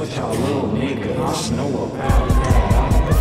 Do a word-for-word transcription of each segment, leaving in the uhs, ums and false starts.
What y'all little niggas know about that?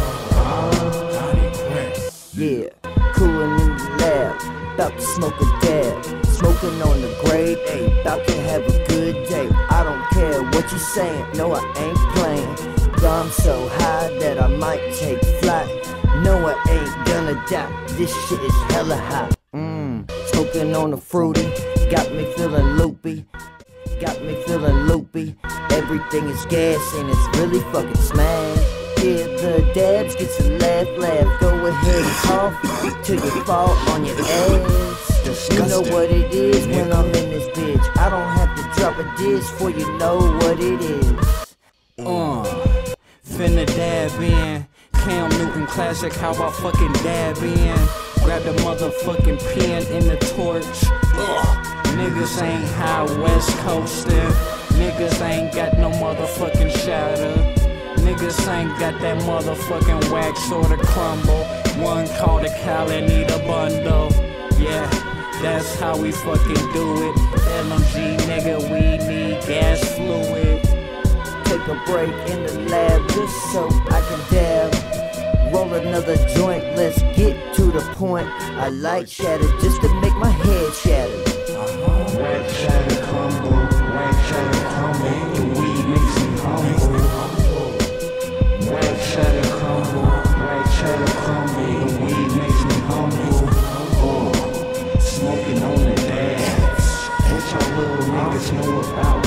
Yeah, cooling in the lab, about to smoke a dab. Smoking on the grade A, about to have a good day. I don't care what you saying, no I ain't playing. I'm so high that I might take flight. No I ain't gonna die, this shit is hella hot. Mmm, smoking on the fruity, got me feeling loopy. Got me feeling loopy. Everything is gas and it's really fucking smash. Yeah, the dabs get to laugh, laugh. Go ahead and cough till you fall on your ass. You know what it is when I'm in this bitch. I don't have to drop a diss for you know what it is. Uh, finna dab in. Cam Newton classic, how about fucking dab in? Grab the motherfucking pen and the torch. Ugh. Niggas ain't high west coastin'. Niggas ain't got no motherfucking shatter. Niggas ain't got that motherfucking wax or the crumble. One called a cow and need a bundle. Yeah, that's how we fucking do it. L M G nigga, we need gas fluid. Take a break in the lab just so I can dab. Roll another joint, let's get to the point. I like shatter just to make my head shatter. Wax shatter crumble, wax shatter crumble, the weed makes me humble. Wax shatter crumble, wax shatter crumble, the weed makes me humble. Oh, smoking on the dabs, what y'all little niggas know about